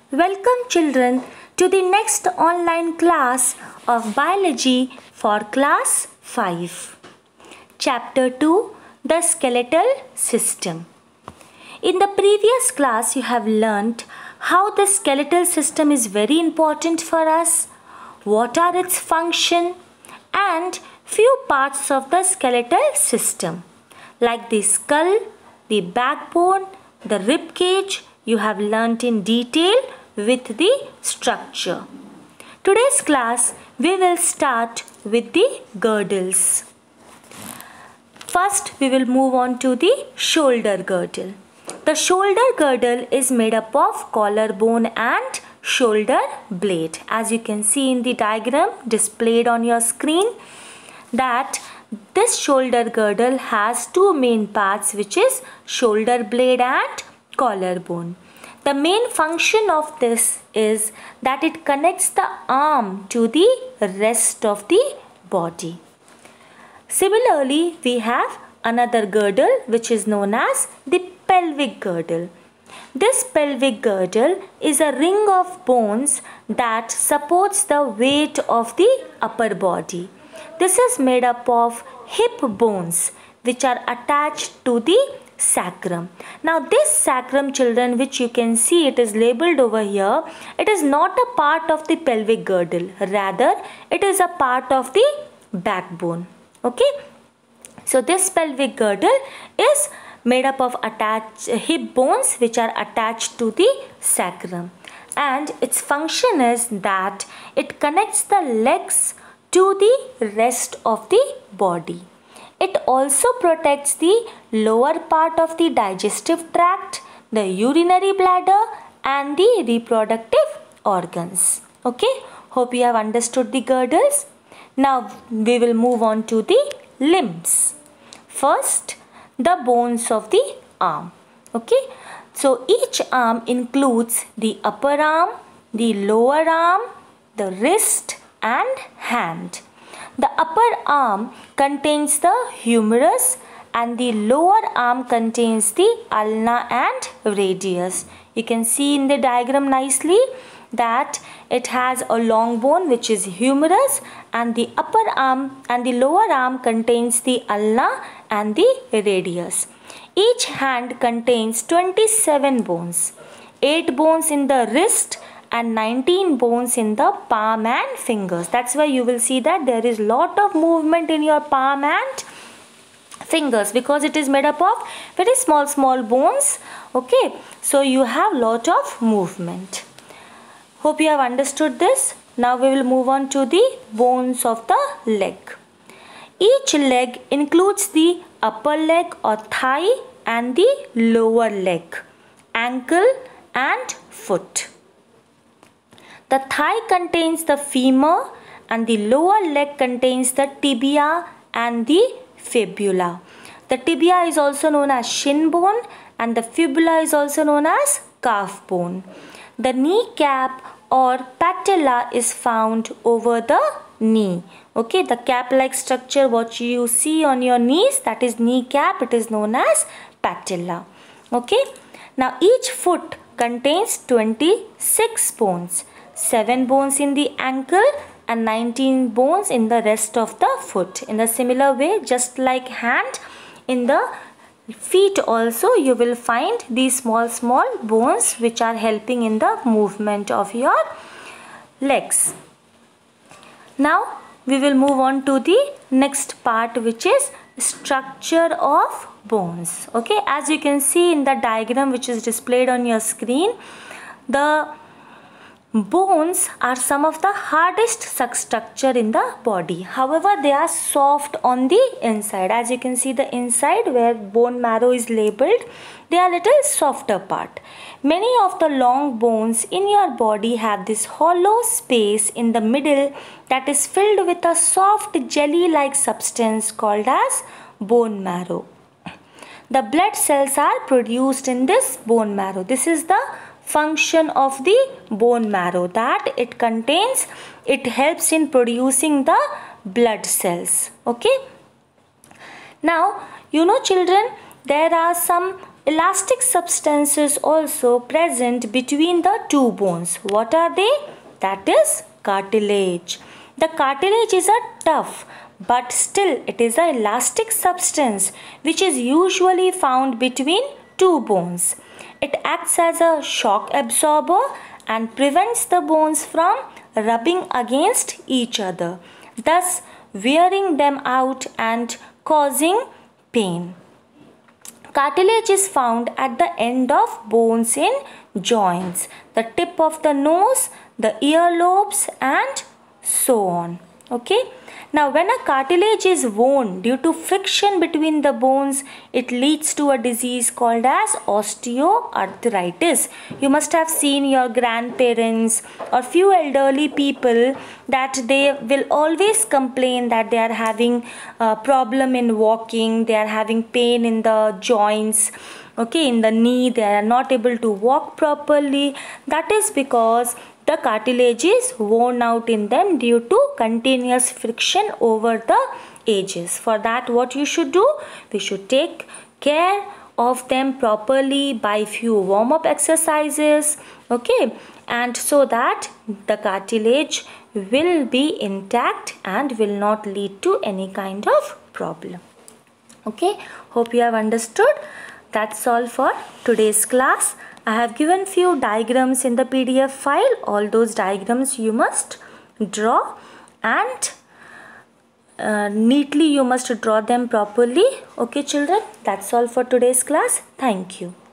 Welcome children to the next online class of Biology for class 5. Chapter 2, the skeletal system. In the previous class you have learnt how the skeletal system is very important for us, what are its function and few parts of the skeletal system like the skull, the backbone, the rib cage. You have learnt in detail with the structure. Today's class we will start with the girdles. First we will move on to the shoulder girdle. The shoulder girdle is made up of collarbone and shoulder blade. As you can see in the diagram displayed on your screen, that this shoulder girdle has two main parts, which is shoulder blade and collarbone. The main function of this is that it connects the arm to the rest of the body. Similarly, we have another girdle which is known as the pelvic girdle. This pelvic girdle is a ring of bones that supports the weight of the upper body. This is made up of hip bones which are attached to the sacrum. Now this sacrum, children, which you can see, it is labeled over here, it is not a part of the pelvic girdle, rather it is a part of the backbone. Okay, so this pelvic girdle is made up of attached hip bones which are attached to the sacrum, and its function is that it connects the legs to the rest of the body. It also protects the lower part of the digestive tract, the urinary bladder and the reproductive organs. Okay, hope you have understood the girdles. Now we will move on to the limbs. First, the bones of the arm. Okay, so each arm includes the upper arm, the lower arm, the wrist and hand. The upper arm contains the humerus and the lower arm contains the ulna and radius. You can see in the diagram nicely that it has a long bone which is humerus, and the upper arm and the lower arm contains the ulna and the radius. Each hand contains 27 bones, 8 bones in the wrist and 19 bones in the palm and fingers. That's why you will see that there is lot of movement in your palm and fingers, because it is made up of very small bones. Okay, so you have lot of movement. Hope you have understood this. Now we will move on to the bones of the leg. Each leg includes the upper leg or thigh and the lower leg, ankle and foot. The thigh contains the femur and the lower leg contains the tibia and the fibula. The tibia is also known as shin bone and the fibula is also known as calf bone. The kneecap or patella is found over the knee. Okay, the cap-like structure what you see on your knees, that is kneecap, it is known as patella. Okay, now each foot contains 26 bones. 7 bones in the ankle and 19 bones in the rest of the foot. In a similar way, just like hand, in the feet also you will find these small bones which are helping in the movement of your legs. Now we will move on to the next part, which is structure of bones. Okay, as you can see in the diagram which is displayed on your screen, the bones are some of the hardest structure in the body. However, they are soft on the inside. As you can see the inside where bone marrow is labeled, they are little softer part. Many of the long bones in your body have this hollow space in the middle that is filled with a soft jelly-like substance called as bone marrow. The blood cells are produced in this bone marrow. This is the function of the bone marrow, that it helps in producing the blood cells. Okay, now you know children, there are some elastic substances also present between the two bones. What are they? That is cartilage. The cartilage is a tough but still it is an elastic substance which is usually found between two bones. It acts as a shock absorber and prevents the bones from rubbing against each other, thus wearing them out and causing pain. Cartilage is found at the end of bones in joints, the tip of the nose, the earlobes and so on. Okay. Now when a cartilage is worn due to friction between the bones, it leads to a disease called as osteoarthritis. You must have seen your grandparents or few elderly people that they will always complain that they are having a problem in walking, they are having pain in the joints, okay, in the knee, they are not able to walk properly. That is because the cartilage is worn out in them due to continuous friction over the ages. For that, what you should do? We should take care of them properly by few warm-up exercises, okay, and so that the cartilage will be intact and will not lead to any kind of problem. Okay, hope you have understood. That's all for today's class. I have given few diagrams in the PDF file. All those diagrams you must draw and neatly you must draw them properly. Okay children, that's all for today's class. Thank you.